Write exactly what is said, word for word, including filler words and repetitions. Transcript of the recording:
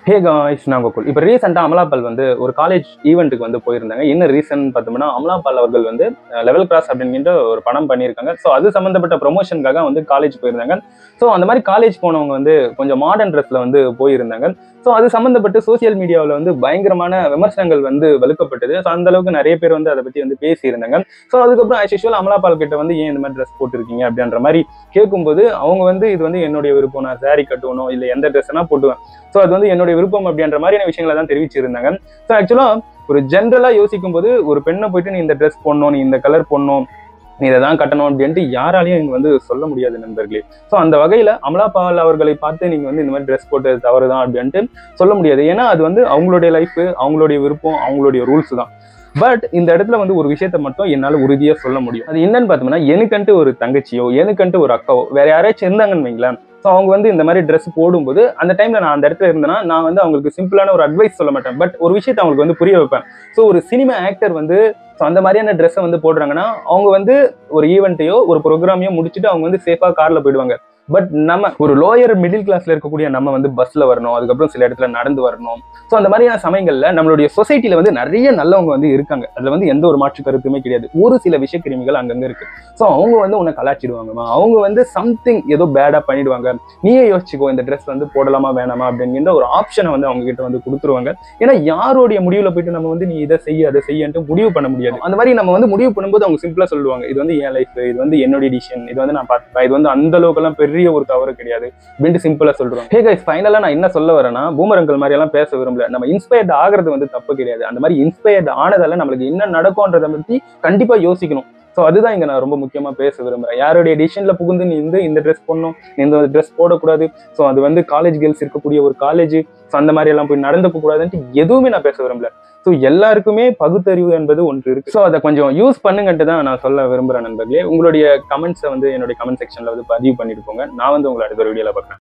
Hey guys, நான் கோகுல். இப்போ ரீசெண்டாக அமலாபால் வந்து ஒரு காலேஜ் ஈவெண்ட்டுக்கு வந்து போயிருந்தாங்க. என்ன ரீசன் பார்த்தோம்னா, அமலாபால் அவர்கள் வந்து லெவல் கிராஸ் அப்படிங்கிற ஒரு படம் பண்ணியிருக்காங்க. ஸோ அது சம்மந்தப்பட்ட ப்ரொமோஷனுக்காக வந்து காலேஜ் போயிருந்தாங்க. ஸோ அந்த மாதிரி காலேஜ் போனவங்க வந்து கொஞ்சம் மாடர்ன் ட்ரெஸ்ல வந்து போயிருந்தாங்க. ஸோ அது சம்மந்தப்பட்டு சோசியல் மீடியாவில் வந்து பயங்கரமான விமர்சனங்கள் வந்து வலுக்கப்பட்டது. ஸோ அந்த அளவுக்கு நிறைய பேர் வந்து அதை பற்றி வந்து பேசியிருந்தாங்க. ஸோ அதுக்கப்புறம் ஆஸ் யூசுவல் அமலாபால் கிட்ட வந்து ஏன் இந்த மாதிரி ட்ரெஸ் போட்டிருக்கீங்க அப்படின்ற மாதிரி கேட்கும்போது அவங்க வந்து இது வந்து என்னுடைய விருப்பம், நான் சாரி கட்டணும் இல்லை எந்த ட்ரெஸ்னா போட்டுவேன், ஸோ அது வந்து என்னுடைய விருப்பம் அப்படின்ற மாதிரியான விஷயங்களை தான் தெரிவிச்சிருந்தாங்க. ஸோ ஆக்சுவலா ஒரு ஜென்ரலா யோசிக்கும் போது ஒரு பெண்ணை போயிட்டு நீ இந்த ட்ரெஸ் போடணும், நீ இந்த கலர் போடணும், நீ இதை தான் கட்டணும் அப்படின்ட்டு யாராலையும் இங்க வந்து சொல்ல முடியாது நண்பர்களே. ஸோ அந்த வகையில அமலாபால் அவர்களை பார்த்து நீங்க வந்து இந்த மாதிரி ட்ரெஸ் போட்டது தவறுதான் அப்படின்ட்டு சொல்ல முடியாது. ஏன்னா அது வந்து அவங்களுடைய லைஃப், அவங்களுடைய விருப்பம், அவங்களுடைய ரூல்ஸ் தான். பட் இந்த இடத்துல வந்து ஒரு விஷயத்த மட்டும் என்னால் உறுதியாக சொல்ல முடியும். அது என்னன்னு பார்த்தோம்னா, எனக்குன்ட்டு ஒரு தங்கச்சியோ எனக்குன்ட்டு ஒரு அக்காவோ வேற யாராச்சும் இருந்தாங்கன்னு வைங்களேன், ஸோ அவங்க வந்து இந்த மாதிரி ட்ரெஸ் போடும்போது அந்த டைம்ல நான் அந்த இடத்துல இருந்தேன்னா நான் வந்து அவங்களுக்கு சிம்பிளான ஒரு அட்வைஸ் சொல்ல மாட்டேன். பட் ஒரு விஷயத்தை அவங்களுக்கு வந்து புரிய வைப்பேன். ஸோ ஒரு சினிமா ஆக்டர் வந்து ஸோ அந்த மாதிரியான ட்ரெஸ்ஸை வந்து போடுறாங்கன்னா அவங்க வந்து ஒரு ஈவெண்ட்டையோ ஒரு ப்ரோக்ராமையோ முடிச்சுட்டு அவங்க வந்து சேஃபாக கார்ல போயிடுவாங்க. பட் நம்ம ஒரு லோயர் மிடில் கிளாஸ்ல இருக்கக்கூடிய நம்ம வந்து பஸ்ல வரணும், அதுக்கப்புறம் சில இடத்துல நடந்து வரணும். ஸோ அந்த மாதிரியான சமயங்கள்ல நம்மளுடைய சொசைட்டில வந்து நிறைய நல்லவங்க வந்து இருக்காங்க. அதுல வந்து எந்த ஒரு மாற்று கருத்துமே கிடையாது. ஒரு சில விஷக்கிருமிகள் அங்கங்க இருக்கு. ஸோ அவங்க வந்து உன்னை கலாச்சிடுவாங்கம்மா, அவங்க வந்து சம்திங் ஏதோ பேடா பண்ணிடுவாங்க, நீயே யோசிச்சுக்கோ இந்த ட்ரெஸ் வந்து போடலாமா வேணாமா அப்படிங்கிற ஒரு ஆப்ஷனை வந்து அவங்க கிட்ட வந்து கொடுத்துருவாங்க. ஏன்னா யாருடைய முடிவுல போயிட்டு நம்ம வந்து நீ இதை செய்ய அதை செய்யன்ட்டு முடிவு பண்ண முடியாது. அந்த மாதிரி நம்ம வந்து முடிவு பண்ணும்போது அவங்க சிம்பிளா சொல்லுவாங்க, இது வந்து என் லைஃப், இது வந்து என்னுடைய டிசிஷன், இது வந்து நான் பார்த்துப்பேன், இது வந்து அந்த அளவுக்கு எல்லாம் பெரிய ஒரு தவறு கிடையாது அப்படின்ட்டு சிம்பிளா சொல்றோம். ஹே கைஸ், ஃபைனலா நான் என்ன சொல்ல வரேன்னா, பூமரங்கள் மாதிரி எல்லாம் பேச விரும்பல. நம்ம இன்ஸ்பயர்ட் ஆகிறது வந்து தப்பு கிடையாது. அந்த மாதிரி இன்ஸ்பயர்ட் ஆனதால நம்மளுக்கு என்ன நடக்கும்ன்றதை பத்தி கண்டிப்பா யோசிக்கணும். ஸோ அதுதான் இங்க நான் ரொம்ப முக்கியமா பேச விரும்புறேன். யாருடைய டிசிஷன்ல புகுந்து நீ வந்து இந்த ட்ரெஸ் போடணும், நீ இந்த ட்ரெஸ் போடக்கூடாது, ஸோ அது வந்து காலேஜ் கேர்ள்ஸ் இருக்கக்கூடிய ஒரு காலேஜ், ஸோ அந்த மாதிரி எல்லாம் போய் நடந்துக்க கூடாதுன்ட்டு எதுவுமே நான் பேச விரும்பல. ஸோ எல்லாருக்குமே பகுத்தறிவு என்பது ஒன்று இருக்கு. ஸோ அதை கொஞ்சம் யூஸ் பண்ணுங்கன்ட்டு தான் நான் சொல்ல விரும்புறேன் நண்பர்களே. உங்களுடைய கமெண்ட்ஸை வந்து என்னுடைய கமெண்ட் செக்ஷன்ல வந்து பதிவு பண்ணிட்டு போங்க. நான் வந்து உங்களை அடுத்த வீடியோல பார்க்குறேன்.